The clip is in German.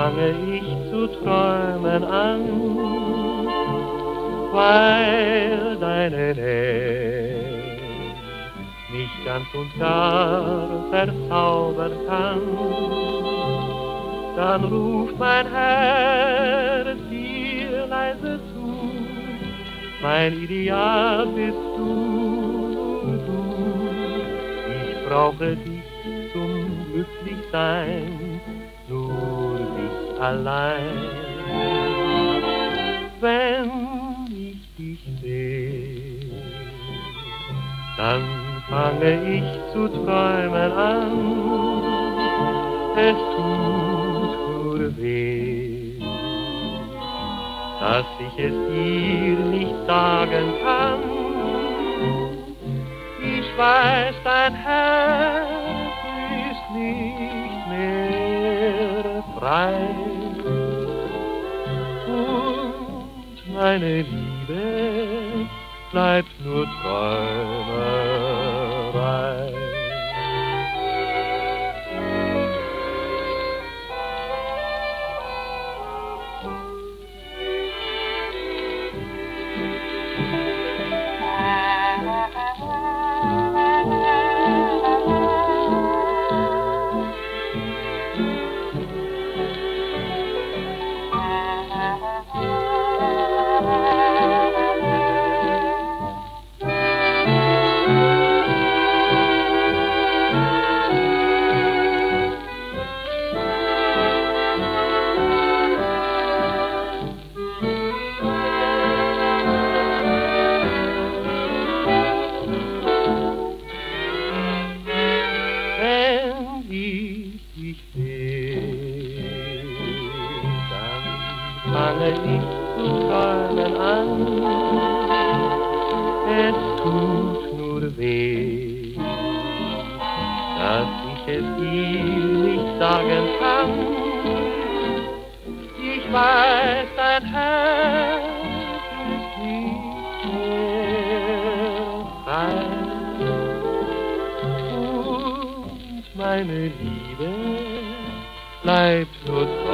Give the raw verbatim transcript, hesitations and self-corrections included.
fange ich zu träumen an, weil deine Nähe mich ganz und gar verzaubern kann. Dann ruft mein Herz dir leise zu, mein Ideal bist du, nur du. Ich brauche dich zum Glücklichsein, nur dich allein. Wenn ich dich seh, dann fange ich zu träumen an. Es tut nur weh, dass ich es dir nicht sagen kann. Ich weiß, dein Herz ist nicht mehr frei. Und meine Liebe bleibt nur Träumerei. Fange ich zu träumen an, es tut nur weh, dass ich es dir nicht sagen kann. Ich weiß, dein Herz ist nicht mehr frei. Und meine Liebe bleibt nur